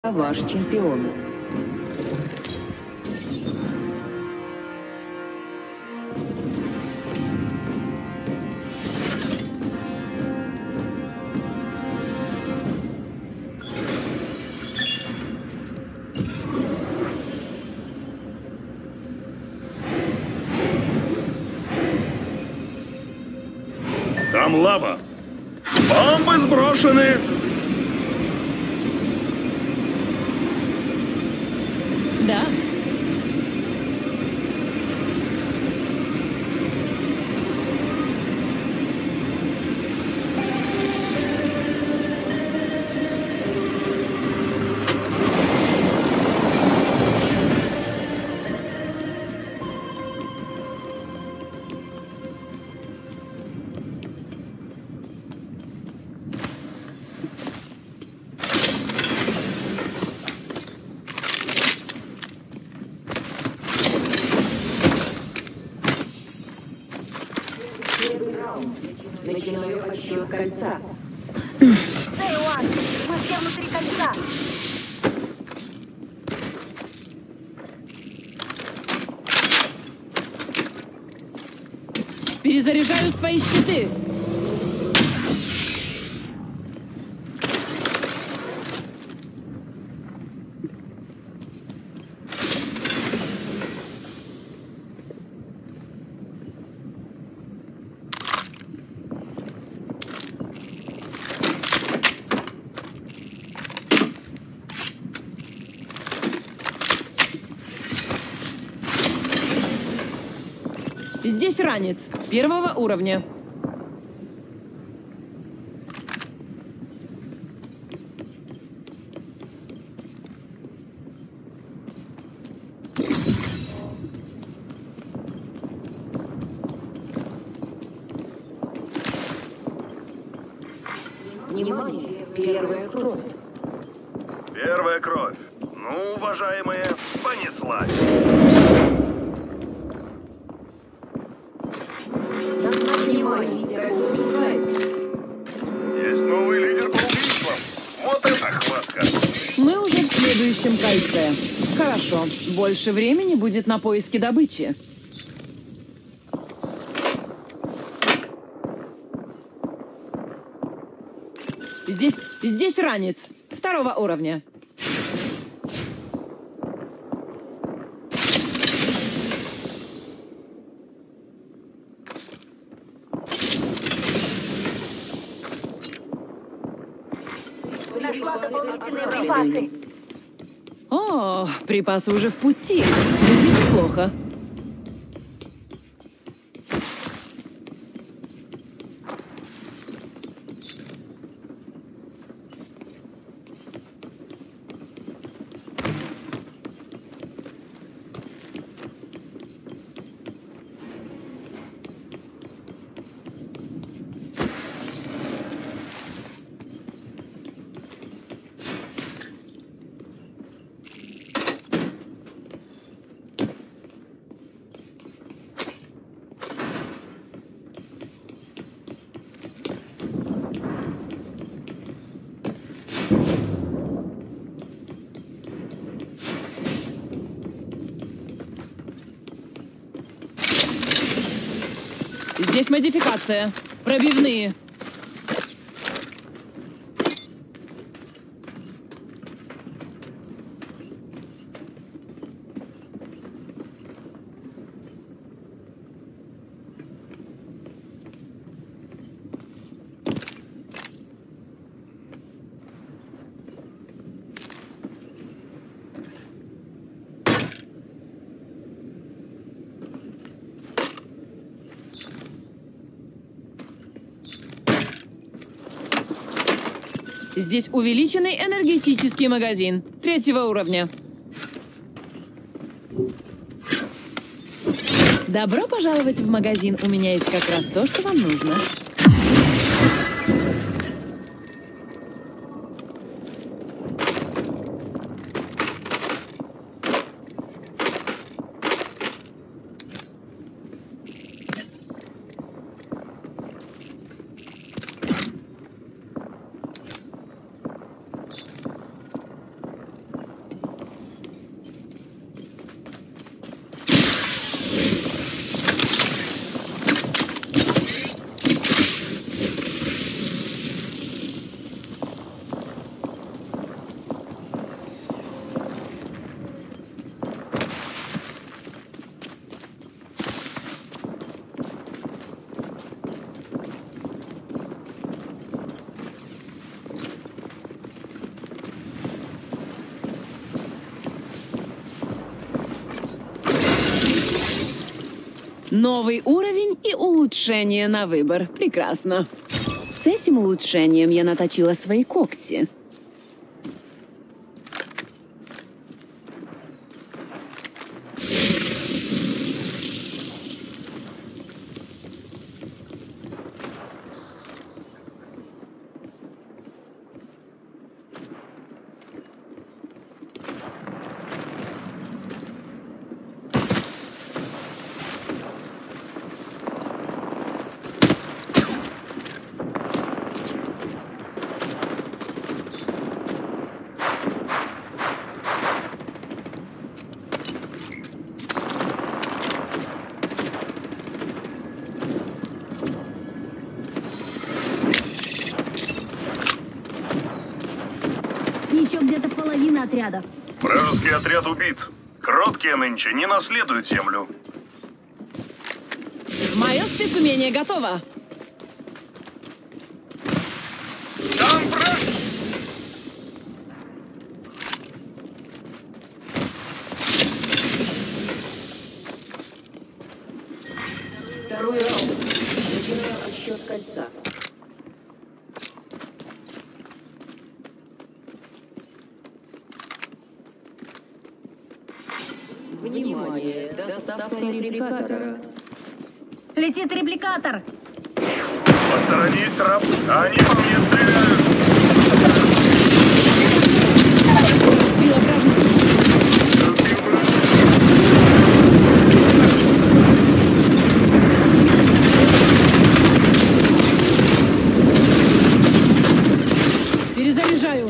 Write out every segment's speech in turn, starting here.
Ваш чемпион. Там лава. Бомбы сброшены. Да. Начинаю отсчет кольца. Дэйуан, мы все внутри кольца. Перезаряжаю свои щиты. Здесь ранец первого уровня. Внимание, первая кровь. Первая кровь. Ну, уважаемые, понеслась. Внимание, кольцо сужается. Есть новый лидер по убийствам. Вот это хватка. Мы уже в следующем кольце. Хорошо. Больше времени будет на поиски добычи. Здесь ранец второго уровня. Нашла дополнительные припасы. О, припасы уже в пути. Звучит неплохо. Здесь модификация. Пробивные. Здесь увеличенный энергетический магазин третьего уровня. Добро пожаловать в магазин. У меня есть как раз то, что вам нужно. Новый уровень и улучшение на выбор. Прекрасно. С этим улучшением я наточила свои когти. Еще где-то половина отрядов. Вражеский отряд убит. Кроткие нынче не наследуют землю. Мое спецумение готово. Там враг! Второй раунд. Начинаю отсчет кольца. Внимание! Доставка репликатора. Летит репликатор. Посторонись, раб. Они по мне стреляют. Сбила вражеский щит. Разбил врага. Перезаряжаю.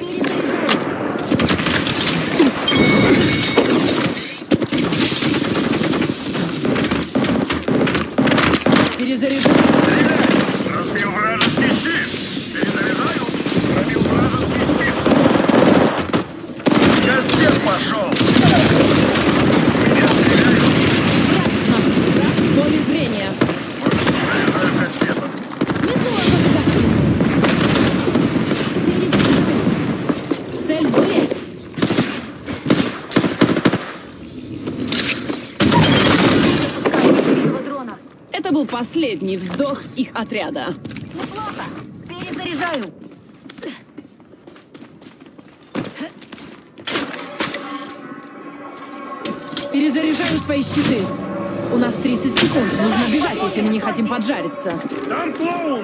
Перезаряжаю. Разбил вражеский щит. Перезаряжаю. Пробил вражеский щит. Кастет пошел. Меня стреляют. В поле зрения. Заряжаю кастетом. Цель здесь. Пускай дрона. Это был последний вздох их отряда. Неплохо. Перезаряжаю. Перезаряжаю свои щиты. У нас 30 секунд. Нужно бежать, если мы не хотим поджариться. Там клоун.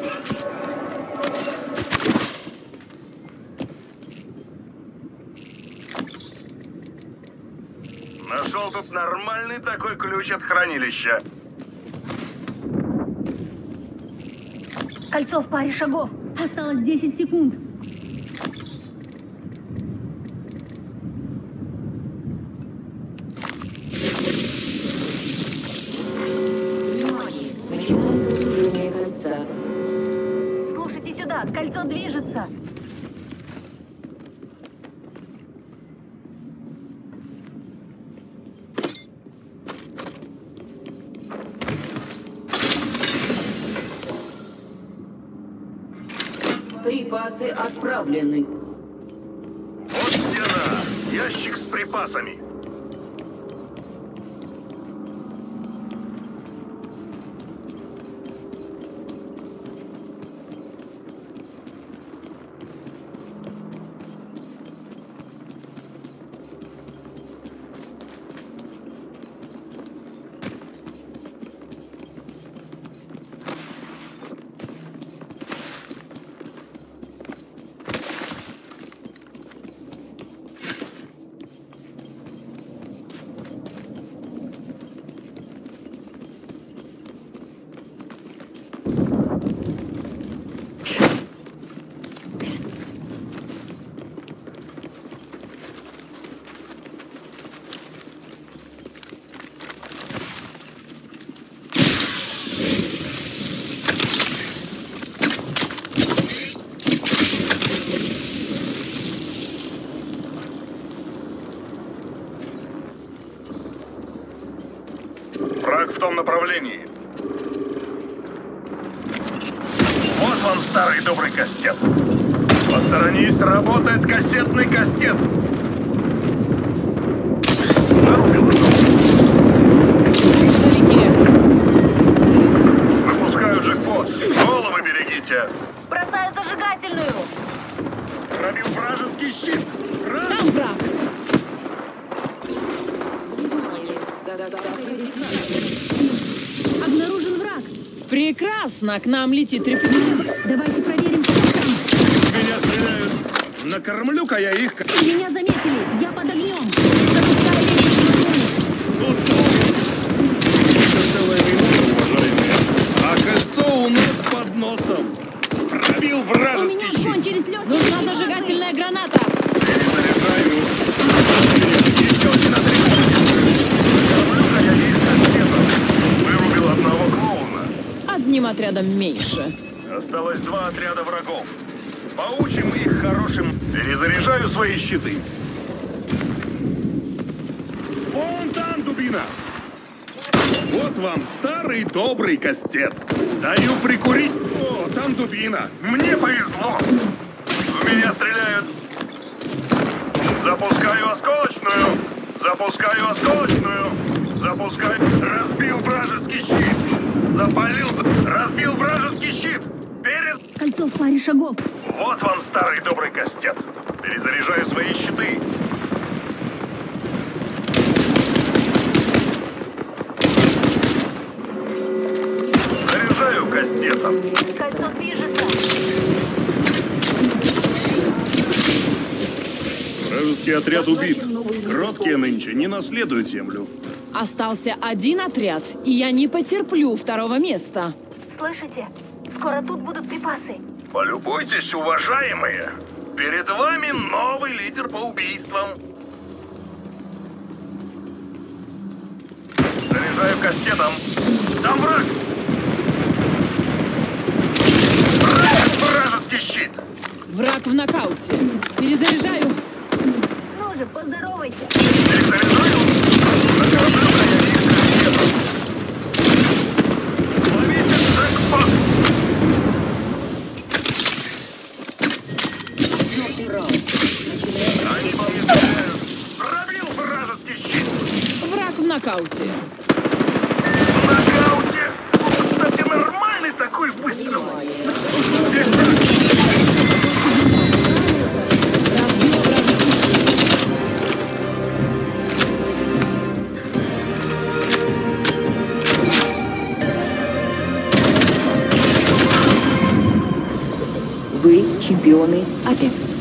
Нашел тут нормальный такой ключ от хранилища. Кольцо в паре шагов. Осталось 10 секунд. Внимание! Начинается сужение кольца. Слушайте сюда. Кольцо движется. Припасы отправлены. Вот стена. Ящик с припасами. Враг в том направлении. Вот он, старый добрый кастет. Посторонись, работает кассетный кастет. Нарубил. Вдалеке. оружие! Бросаю зажигательную. Пробил вражеский щит! Там враг! Внимание! Доставка верификатора. Обнаружен враг. Прекрасно! К нам летит репликатор. Давайте проверим, кто там. Меня стреляют! Накормлю-ка я их! Меня заметили. Я под огнем. Запускаю лестницу. Целая минута, уважаемые. А кольцо у нас под носом. Пробил У меня вражеский щит. кончились легкие. Нужна зажигательная граната! Перезаряжаю. Еще один отряд. Накормлю-ка я их конфетом. Вырубил одного клоуна. Одним отрядом меньше. Осталось 2 отряда врагов. Поучим их хорошим. Перезаряжаю свои щиты. Вон там, дубина! Вот вам старый добрый кастет. Даю прикурить. О, там дубина. Мне повезло. В меня стреляют. Запускаю осколочную. Запускаю осколочную. Запускаю. Разбил вражеский щит. Запалил. Разбил вражеский щит. Кольцо в паре шагов. Вот вам старый добрый кастет. Перезаряжаю свои щиты. Заряжаю кастетом. Кольцо движется. Вражеский отряд убит. Кроткие нынче не наследуют землю. Остался один отряд, и я не потерплю второго места. Слышите? Скоро тут будут припасы. Полюбуйтесь, уважаемые. Перед вами новый лидер по убийствам. Заряжаю кастетом. Там враг! Вражеский щит! Враг в нокауте. Перезаряжаю. Ну же, поздоровайся. Перезаряжаю. Накормлю-ка я их кастетом. Ловите джекпот! Четвертый раунд. Они по мне стреляют. Пробил вражеский щит. Враг в нокауте. В нокауте. Кстати, нормальный такой выстрел. Внимание! Здесь враг. Разбила вражеский щит. Вы чемпионы Апекс.